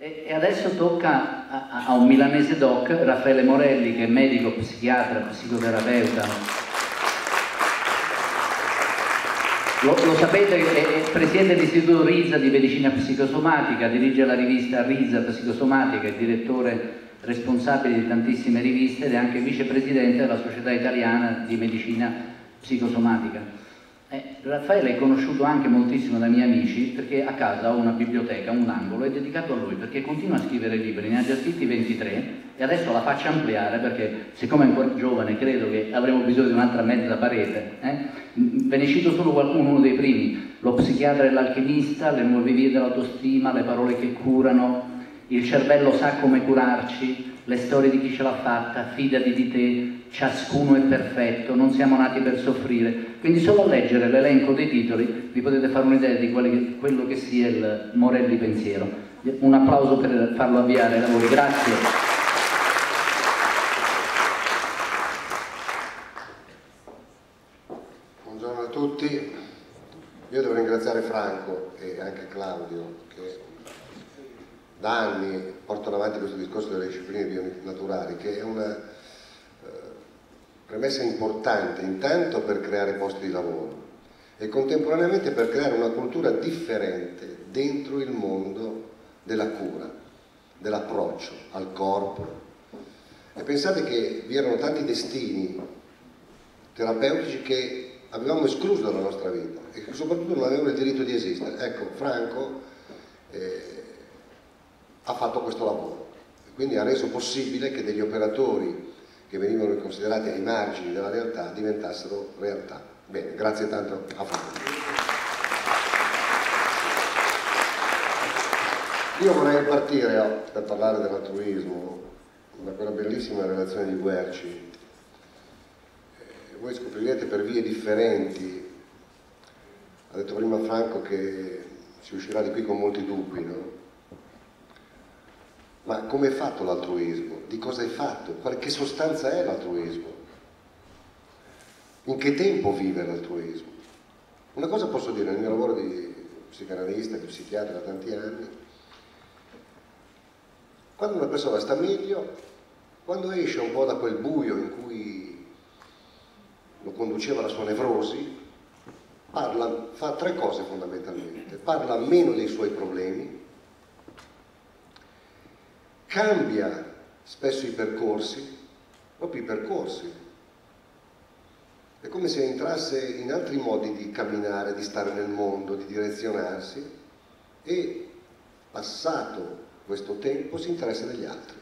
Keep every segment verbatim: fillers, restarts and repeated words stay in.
E, e adesso tocca a, a un milanese doc, Raffaele Morelli, che è medico, psichiatra, psicoterapeuta. Lo, lo sapete, è, è presidente dell'Istituto RISA di Medicina Psicosomatica, dirige la rivista RISA Psicosomatica, è direttore responsabile di tantissime riviste ed è anche vicepresidente della Società Italiana di Medicina Psicosomatica. Eh, Raffaele è conosciuto anche moltissimo dai miei amici perché a casa ho una biblioteca, un angolo, è dedicato a lui perché continua a scrivere libri, ne ha già scritti ventitré e adesso la faccio ampliare perché siccome è ancora giovane credo che avremo bisogno di un'altra mezza parete. Eh? Ve ne cito solo qualcuno, uno dei primi: Lo psichiatra e l'alchimista, Le nuove vie dell'autostima, Le parole che curano, Il cervello sa come curarci, Le storie di chi ce l'ha fatta, Fidati di te, Ciascuno è perfetto, Non siamo nati per soffrire. Quindi solo a leggere l'elenco dei titoli vi potete fare un'idea di che, quello che sia il Morelli pensiero. Un applauso per farlo avviare ai lavori, grazie. Buongiorno a tutti, io devo ringraziare Franco e anche Claudio che da anni portano avanti questo discorso delle discipline bionaturali, che è una eh, premessa importante intanto per creare posti di lavoro e contemporaneamente per creare una cultura differente dentro il mondo della cura, dell'approccio al corpo. E pensate che vi erano tanti destini terapeutici che avevamo escluso dalla nostra vita e che soprattutto non avevano il diritto di esistere. Ecco, Franco eh, ha fatto questo lavoro e quindi ha reso possibile che degli operatori che venivano considerati ai margini della realtà diventassero realtà. Bene, grazie tanto a Franco. Io vorrei partire oh, per parlare dell'altruismo da quella bellissima relazione di Guerci. Eh, voi scoprirete per vie differenti, ha detto prima Franco che si uscirà di qui con molti dubbi, no? Ma come è fatto l'altruismo? Di cosa è fatto? Che sostanza è l'altruismo? In che tempo vive l'altruismo? Una cosa posso dire, nel mio lavoro di psicanalista, di psichiatra da tanti anni, quando una persona sta meglio, quando esce un po' da quel buio in cui lo conduceva la sua nevrosi, parla, fa tre cose fondamentalmente: parla meno dei suoi problemi, cambia spesso i percorsi, proprio i percorsi. È come se entrasse in altri modi di camminare, di stare nel mondo, di direzionarsi e, passato questo tempo, si interessa degli altri.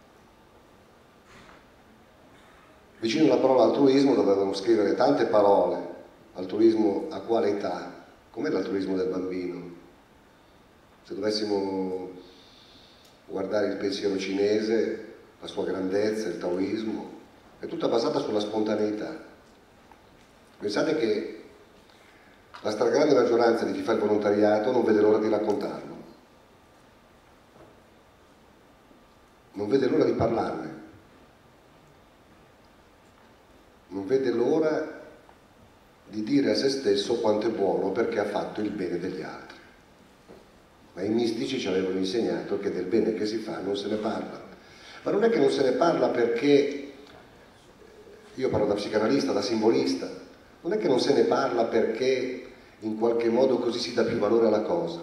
Vicino alla parola altruismo dovevamo scrivere tante parole. Altruismo a quale età? Com'è l'altruismo del bambino? Se dovessimo guardare il pensiero cinese, la sua grandezza, il taoismo, è tutta basata sulla spontaneità. Pensate che la stragrande maggioranza di chi fa il volontariato non vede l'ora di raccontarlo, non vede l'ora di parlarne, non vede l'ora di dire a se stesso quanto è buono perché ha fatto il bene degli altri. Ma i mistici ci avevano insegnato che del bene che si fa non se ne parla. Ma non è che non se ne parla perché, io parlo da psicanalista, da simbolista, non è che non se ne parla perché in qualche modo così si dà più valore alla cosa.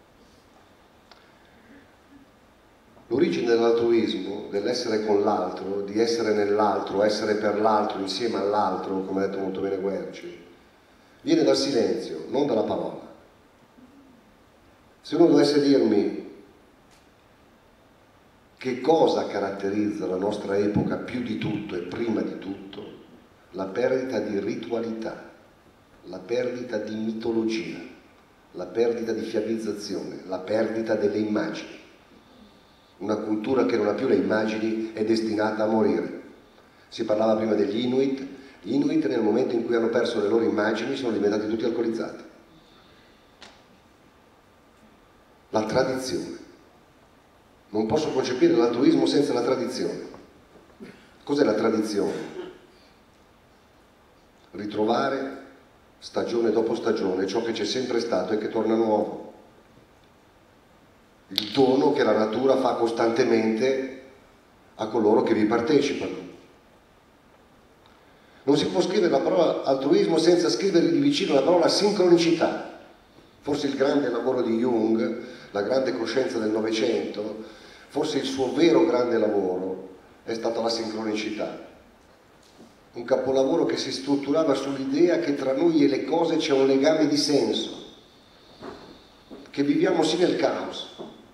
L'origine dell'altruismo, dell'essere con l'altro, di essere nell'altro, essere per l'altro, insieme all'altro, come ha detto molto bene Guerci, viene dal silenzio, non dalla parola. Se uno dovesse dirmi che cosa caratterizza la nostra epoca più di tutto e prima di tutto, la perdita di ritualità, la perdita di mitologia, la perdita di fiabizzazione, la perdita delle immagini. Una cultura che non ha più le immagini è destinata a morire. Si parlava prima degli Inuit. Gli Inuit nel momento in cui hanno perso le loro immagini sono diventati tutti alcolizzati. La tradizione. Non posso concepire l'altruismo senza la tradizione. Cos'è la tradizione? Ritrovare stagione dopo stagione ciò che c'è sempre stato e che torna nuovo. Il il dono che la natura fa costantemente a coloro che vi partecipano. Non si può scrivere la parola altruismo senza scrivergli vicino la parola sincronicità. Forse il grande lavoro di Jung, la grande coscienza del Novecento, forse il suo vero grande lavoro è stata la sincronicità. Un capolavoro che si strutturava sull'idea che tra noi e le cose c'è un legame di senso, che viviamo sì nel caos,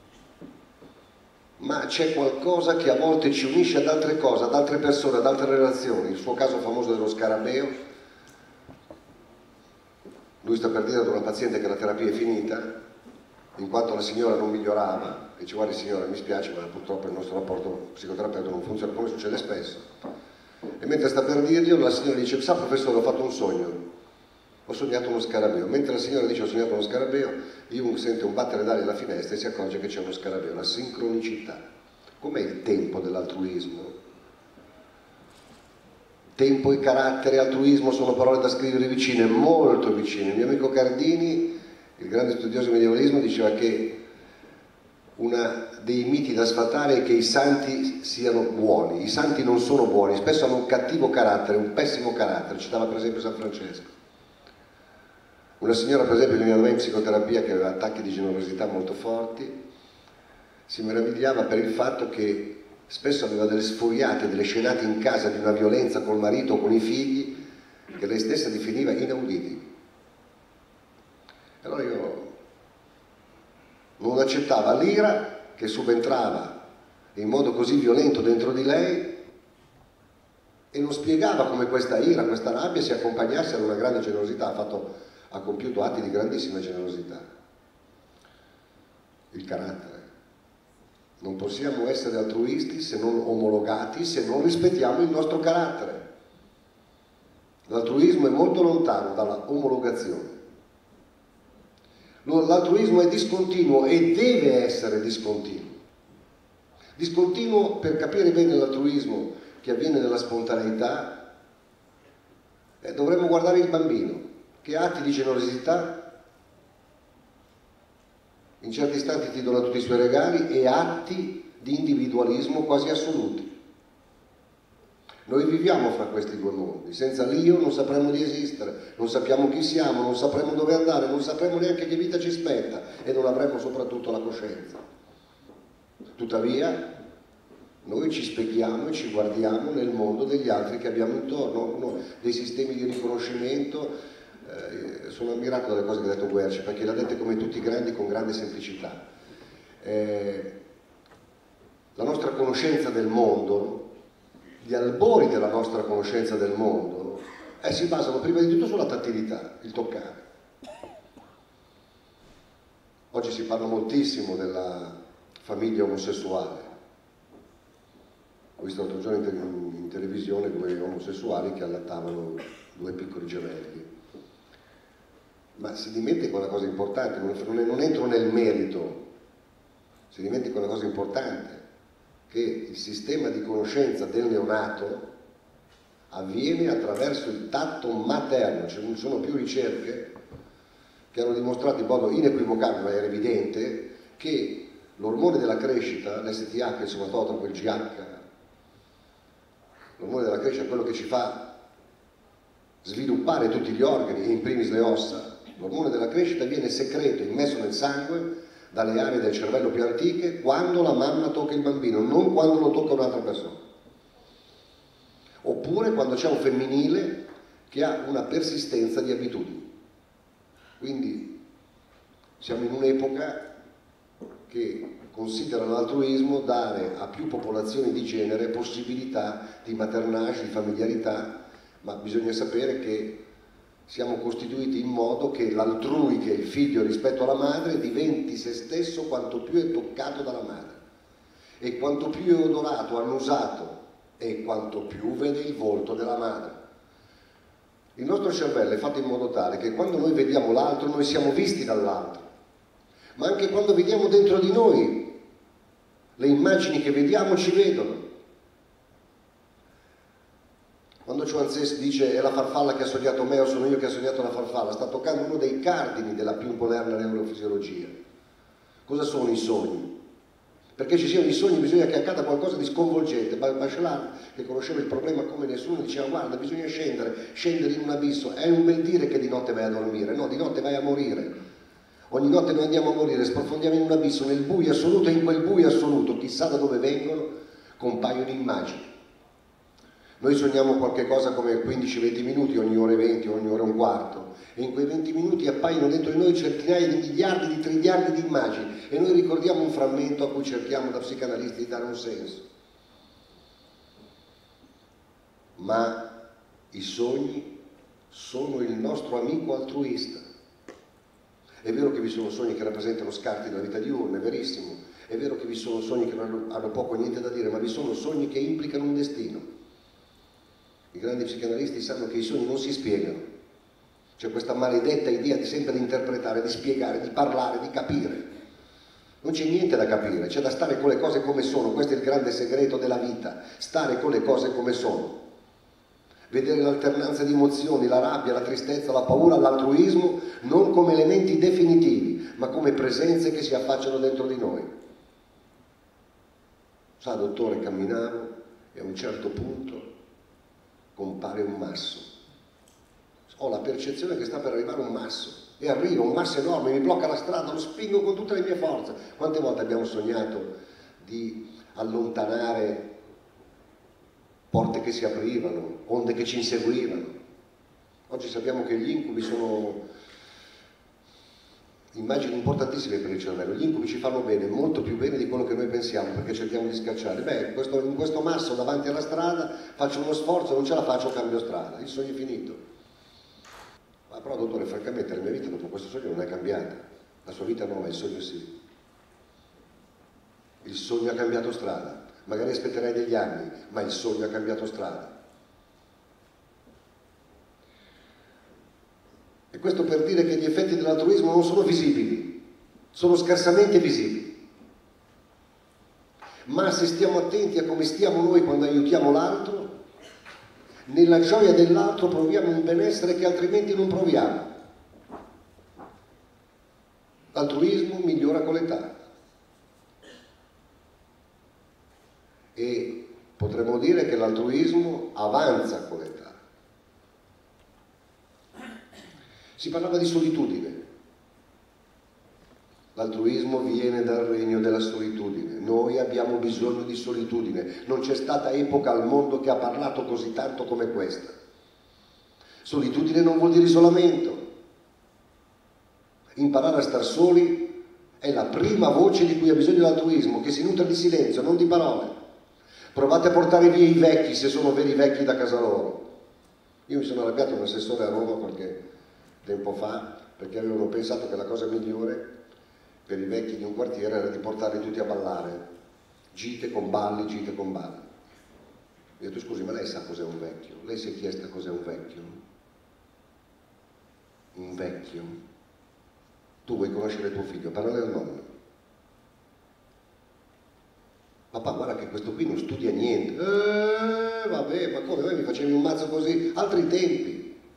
ma c'è qualcosa che a volte ci unisce ad altre cose, ad altre persone, ad altre relazioni. Il suo caso famoso dello scarabeo, lui sta per dire ad una paziente che la terapia è finita, in quanto la signora non migliorava, e dice: guardi signora, mi spiace, ma purtroppo il nostro rapporto psicoterapeuta non funziona, come succede spesso. E mentre sta per dirglielo, la signora dice: sa professore, ho fatto un sogno, ho sognato uno scarabeo. Mentre la signora dice ho sognato uno scarabeo, Jung sente un battere d'aria alla finestra e si accorge che c'è uno scarabeo. La sincronicità. Com'è il tempo dell'altruismo? Tempo e carattere, altruismo sono parole da scrivere vicine, molto vicine. Il mio amico Cardini, il grande studioso di medievalismo, diceva che uno dei miti da sfatare è che i santi siano buoni. I santi non sono buoni, spesso hanno un cattivo carattere, un pessimo carattere. Citava per esempio San Francesco. Una signora, per esempio, che veniva da me in psicoterapia, che aveva attacchi di generosità molto forti, si meravigliava per il fatto che spesso aveva delle sfogliate, delle scenate in casa di una violenza col marito o con i figli che lei stessa definiva inauditi. Allora io non accettava l'ira che subentrava in modo così violento dentro di lei e non spiegava come questa ira, questa rabbia si accompagnasse ad una grande generosità. Ha fatto ha compiuto atti di grandissima generosità. Il carattere. Non possiamo essere altruisti se non omologati, se non rispettiamo il nostro carattere. L'altruismo è molto lontano dalla omologazione. L'altruismo è discontinuo e deve essere discontinuo. Discontinuo, per capire bene l'altruismo che avviene nella spontaneità, eh, dovremmo guardare il bambino, che atti di generosità in certi istanti ti dona tutti i suoi regali e atti di individualismo quasi assoluti. Noi viviamo fra questi due mondi, senza l'io non sapremo di esistere, non sappiamo chi siamo, non sapremo dove andare, non sapremo neanche che vita ci aspetta e non avremo soprattutto la coscienza. Tuttavia noi ci specchiamo e ci guardiamo nel mondo degli altri che abbiamo intorno, uno dei sistemi di riconoscimento. Eh, sono ammirato dalle cose che ha detto Guerci, perché le ha dette come tutti i grandi, con grande semplicità. Eh, la nostra conoscenza del mondo, gli albori della nostra conoscenza del mondo, eh, si basano prima di tutto sulla tattilità, il toccare. Oggi si parla moltissimo della famiglia omosessuale. Ho visto l'altro giorno in, te in televisione due omosessuali che allattavano due piccoli gemelli. Ma si dimentica una cosa importante, non, non entro nel merito, si dimentica una cosa importante, che il sistema di conoscenza del neonato avviene attraverso il tatto materno. Cioè non sono più ricerche che hanno dimostrato in modo inequivocabile, ma era evidente, che l'ormone della crescita, l'S T H, il somatotropo, il G H, l'ormone della crescita è quello che ci fa sviluppare tutti gli organi, e in primis le ossa. L'ormone della crescita viene secreto, immesso nel sangue dalle aree del cervello più antiche quando la mamma tocca il bambino, non quando lo tocca un'altra persona. Oppure quando c'è un femminile che ha una persistenza di abitudini. Quindi siamo in un'epoca che considera l'altruismo dare a più popolazioni di genere possibilità di maternage, di familiarità, ma bisogna sapere che siamo costituiti in modo che l'altrui, che è il figlio rispetto alla madre, diventi se stesso quanto più è toccato dalla madre e quanto più è odorato, annusato e quanto più vede il volto della madre. Il nostro cervello è fatto in modo tale che quando noi vediamo l'altro noi siamo visti dall'altro, ma anche quando vediamo dentro di noi le immagini che vediamo ci vedono. Quando Chuanzé dice è la farfalla che ha sognato me o sono io che ha sognato la farfalla, sta toccando uno dei cardini della più moderna neurofisiologia. Cosa sono i sogni? Perché ci siano i sogni bisogna che accada qualcosa di sconvolgente. Bachelard, che conosceva il problema come nessuno, diceva guarda, bisogna scendere, scendere in un abisso. È un bel dire che di notte vai a dormire, no, di notte vai a morire. Ogni notte noi andiamo a morire, sprofondiamo in un abisso, nel buio assoluto, e in quel buio assoluto, chissà da dove vengono, compaiono immagini. Noi sogniamo qualche cosa come quindici venti minuti, ogni ora e venti, ogni ora e un quarto, e in quei venti minuti appaiono dentro di noi centinaia di miliardi, di triliardi di immagini, e noi ricordiamo un frammento a cui cerchiamo da psicanalisti di dare un senso. Ma i sogni sono il nostro amico altruista. È vero che vi sono sogni che rappresentano scarti della vita diurna, è verissimo. È vero che vi sono sogni che hanno poco o niente da dire, ma vi sono sogni che implicano un destino. I grandi psicanalisti sanno che i sogni non si spiegano. C'è questa maledetta idea di sempre di interpretare, di spiegare, di parlare, di capire. Non c'è niente da capire, c'è da stare con le cose come sono. Questo è il grande segreto della vita, stare con le cose come sono. Vedere l'alternanza di emozioni, la rabbia, la tristezza, la paura, l'altruismo, non come elementi definitivi, ma come presenze che si affacciano dentro di noi. Sa, dottore, camminavo e a un certo punto compare un masso. Ho la percezione che sta per arrivare un masso, e arriva un masso enorme, mi blocca la strada, lo spingo con tutte le mie forze. Quante volte abbiamo sognato di allontanare porte che si aprivano, onde che ci inseguivano? Oggi sappiamo che gli incubi sono immagini importantissime per il cervello. Gli incubi ci fanno bene, molto più bene di quello che noi pensiamo, perché cerchiamo di scacciare. Beh, in questo, in questo masso davanti alla strada faccio uno sforzo, non ce la faccio, cambio strada, il sogno è finito. Ma però, dottore, francamente la mia vita dopo questo sogno non è cambiata. La sua vita no, ma il sogno sì. Il sogno ha cambiato strada. Magari aspetterai degli anni, ma il sogno ha cambiato strada. E questo per dire che gli effetti dell'altruismo non sono visibili, sono scarsamente visibili. Ma se stiamo attenti a come stiamo noi quando aiutiamo l'altro, nella gioia dell'altro proviamo un benessere che altrimenti non proviamo. L'altruismo migliora con l'età. E potremmo dire che l'altruismo avanza con l'età. Si parlava di solitudine. L'altruismo viene dal regno della solitudine. Noi abbiamo bisogno di solitudine. Non c'è stata epoca al mondo che ha parlato così tanto come questa. Solitudine non vuol dire isolamento. Imparare a star soli è la prima voce di cui ha bisogno l'altruismo, che si nutre di silenzio, non di parole. Provate a portare via i vecchi, se sono veri vecchi, da casa loro. Io mi sono arrabbiato un assessore a Roma qualche tempo fa, perché avevano pensato che la cosa migliore per i vecchi di un quartiere era di portarli tutti a ballare, gite con balli, gite con balli. Io ho detto, scusi, ma lei sa cos'è un vecchio? Lei si è chiesta cos'è un vecchio? Un vecchio? Tu vuoi conoscere tuo figlio, parlare al nonno. Papà, guarda che questo qui non studia niente. Eh, vabbè, ma come, me mi facevi un mazzo così? Altri tempi.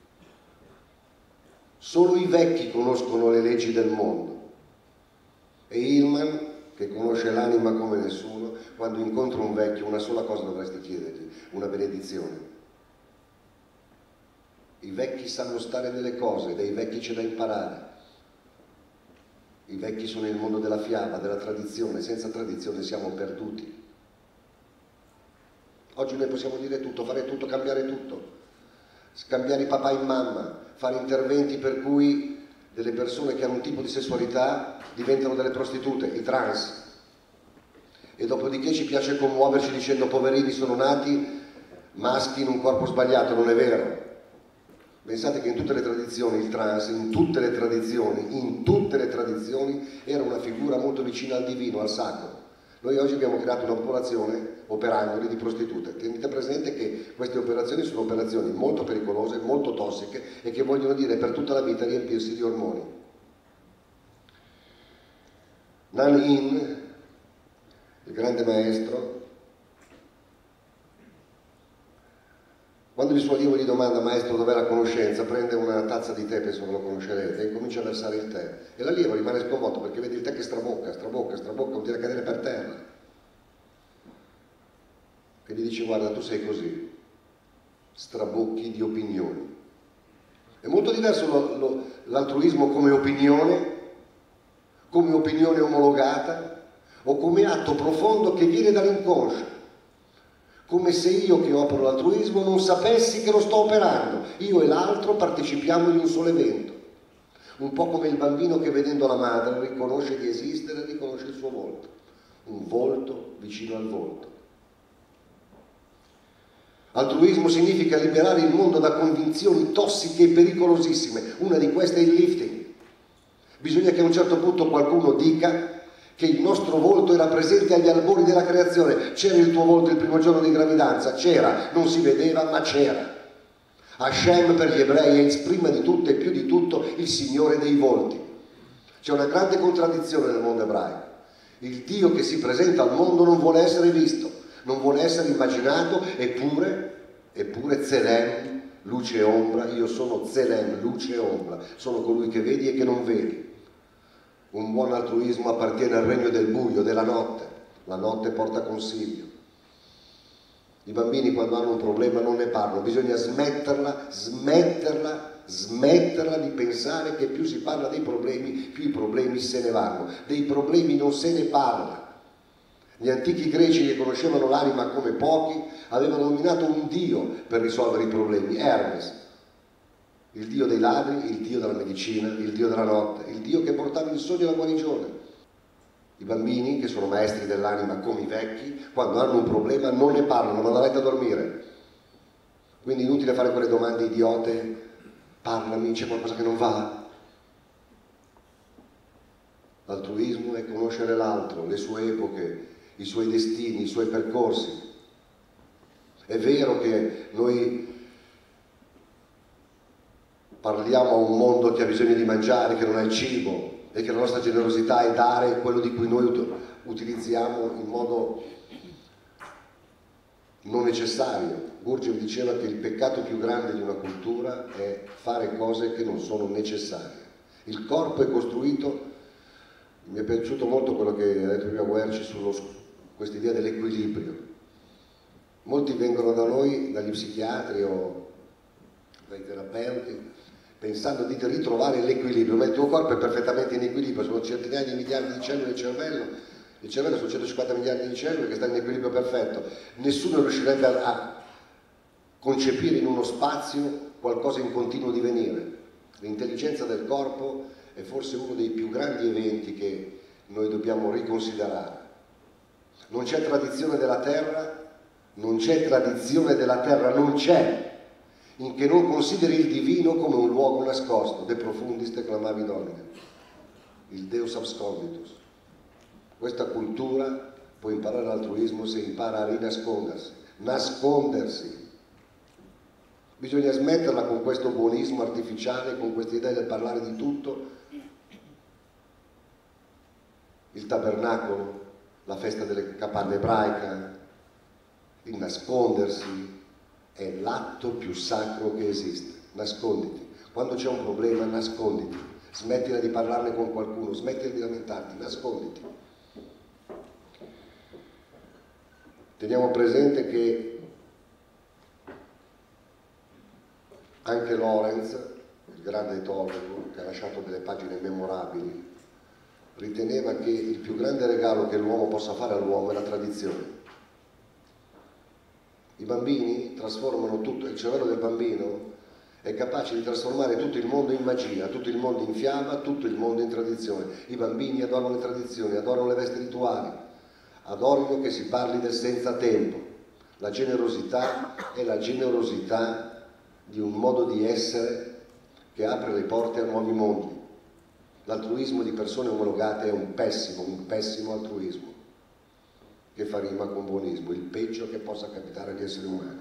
Solo i vecchi conoscono le leggi del mondo. E Hillman, che conosce l'anima come nessuno, quando incontra un vecchio una sola cosa dovresti chiedergli, una benedizione. I vecchi sanno stare nelle cose, dai vecchi c'è da imparare. I vecchi sono il mondo della fiaba, della tradizione, senza tradizione siamo perduti. Oggi noi possiamo dire tutto, fare tutto, cambiare tutto, scambiare i papà in mamma, fare interventi per cui delle persone che hanno un tipo di sessualità diventano delle prostitute, i trans, e dopodiché ci piace commuoverci dicendo poverini sono nati maschi in un corpo sbagliato. Non è vero. Pensate che in tutte le tradizioni il trans, in tutte le tradizioni, in tutte le tradizioni era una figura molto vicina al divino, al sacro. Noi oggi abbiamo creato una popolazione operandoli di prostitute. Tenete presente che queste operazioni sono operazioni molto pericolose, molto tossiche e che vogliono dire per tutta la vita riempirsi di ormoni. Nan In, il grande maestro, quando il suo allievo gli domanda, maestro, dov'è la conoscenza, prende una tazza di tè, penso che lo conoscerete, e comincia a versare il tè. E l'allievo rimane sconvolto perché vede il tè che strabocca, strabocca, strabocca, non deve cadere per terra. mi dice guarda tu sei così, strabocchi di opinioni. È molto diverso l'altruismo come opinione, come opinione omologata o come atto profondo che viene dall'inconscio, come se io che opero l'altruismo non sapessi che lo sto operando, io e l'altro partecipiamo in un solo evento, un po' come il bambino che vedendo la madre riconosce di esistere e riconosce il suo volto, un volto vicino al volto. Altruismo significa liberare il mondo da convinzioni tossiche e pericolosissime. Una di queste è il lifting. Bisogna che a un certo punto qualcuno dica che il nostro volto era presente agli albori della creazione. C'era il tuo volto il primo giorno di gravidanza? C'era, non si vedeva, ma c'era. Hashem per gli ebrei è prima di tutto e più di tutto il Signore dei volti. C'è una grande contraddizione nel mondo ebraico. Il Dio che si presenta al mondo non vuole essere visto, non vuole essere immaginato, eppure, eppure Zelem, luce e ombra, io sono Zelem, luce e ombra, sono colui che vedi e che non vedi. Un buon altruismo appartiene al regno del buio, della notte, la notte porta consiglio. I bambini quando hanno un problema non ne parlano, bisogna smetterla, smetterla, smetterla di pensare che più si parla dei problemi, più i problemi se ne vanno. Dei problemi non se ne parla. Gli antichi greci che conoscevano l'anima come pochi avevano nominato un dio per risolvere i problemi, Hermes, il dio dei ladri, il dio della medicina, il dio della notte, il dio che portava il sogno e la guarigione. I bambini, che sono maestri dell'anima come i vecchi, quando hanno un problema non ne parlano, vanno a letto a dormire. Quindi è inutile fare quelle domande idiote, parlami, c'è qualcosa che non va. L'altruismo è conoscere l'altro, le sue epoche, i suoi destini, i suoi percorsi. È vero che noi parliamo a un mondo che ha bisogno di mangiare, che non ha il cibo, e che la nostra generosità è dare quello di cui noi utilizziamo in modo non necessario. Gurdjieff diceva che il peccato più grande di una cultura è fare cose che non sono necessarie. Il corpo è costruito, mi è piaciuto molto quello che ha detto prima Guerci su questa idea dell'equilibrio. Molti vengono da noi, dagli psichiatri o dai terapeuti, pensando di ritrovare l'equilibrio, ma il tuo corpo è perfettamente in equilibrio, sono centinaia di miliardi di cellule nel cervello, il cervello sono centocinquanta miliardi di cellule che stanno in equilibrio perfetto, nessuno riuscirebbe a, a concepire in uno spazio qualcosa in continuo divenire. L'intelligenza del corpo è forse uno dei più grandi eventi che noi dobbiamo riconsiderare. Non c'è tradizione della terra, non c'è tradizione della terra, non c'è, in che non consideri il divino come un luogo nascosto, de profundis te clamavi domine, il Deus absconditus. Questa cultura può imparare l'altruismo se impara a rinascondersi, nascondersi. Bisogna smetterla con questo buonismo artificiale, con questa idea del parlare di tutto. Il tabernacolo, la festa delle capanne ebraica, il nascondersi, è l'atto più sacro che esiste. Nasconditi. Quando c'è un problema, nasconditi. Smettila di parlarne con qualcuno, smettila di lamentarti, nasconditi. Teniamo presente che anche Lorenz, il grande etologo, che ha lasciato delle pagine memorabili, riteneva che il più grande regalo che l'uomo possa fare all'uomo è la tradizione. I bambini trasformano tutto, il cervello del bambino è capace di trasformare tutto il mondo in magia, tutto il mondo in fiaba, tutto il mondo in tradizione. I bambini adorano le tradizioni, adorano le vesti rituali, adorano che si parli del senza tempo. La generosità è la generosità di un modo di essere che apre le porte a nuovi mondi. L'altruismo di persone omologate è un pessimo, un pessimo altruismo, che fa rima con buonismo, il peggio che possa capitare agli esseri umani.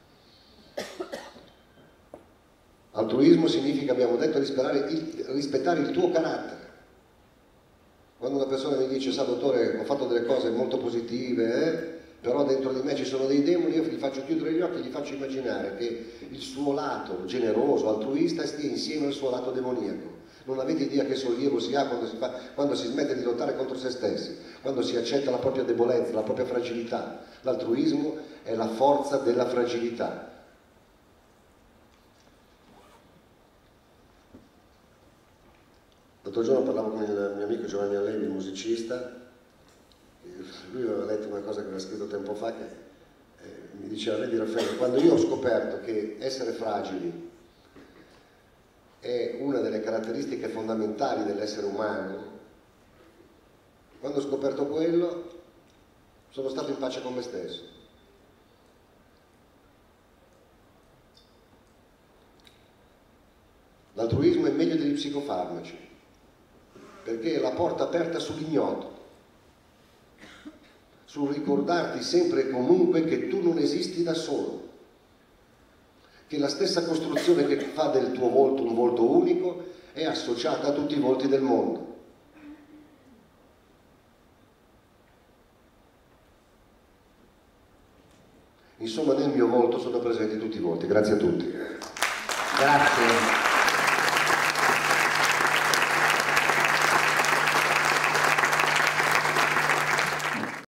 Altruismo significa, abbiamo detto, rispettare il, rispettare il tuo carattere. Quando una persona mi dice, sa dottore, ho fatto delle cose molto positive, eh, però dentro di me ci sono dei demoni, io gli faccio chiudere gli occhi e gli faccio immaginare che il suo lato generoso, altruista, stia insieme al suo lato demoniaco. Non avete idea che sollievo si ha quando si, fa, quando si smette di lottare contro se stessi, quando si accetta la propria debolezza, la propria fragilità. L'altruismo è la forza della fragilità. L'altro giorno parlavo con il mio amico Giovanni Allevi, musicista. Lui aveva letto una cosa che aveva scritto tempo fa che eh, mi diceva: vedi Raffaele, quando io ho scoperto che essere fragili è una delle caratteristiche fondamentali dell'essere umano, quando ho scoperto quello sono stato in pace con me stesso. L'altruismo è meglio degli psicofarmaci, perché è la porta aperta sull'ignoto, sul ricordarti sempre e comunque che tu non esisti da solo, che la stessa costruzione che fa del tuo volto un volto unico è associata a tutti i volti del mondo. Insomma, nel mio volto sono presenti tutti i volti. Grazie a tutti. Grazie.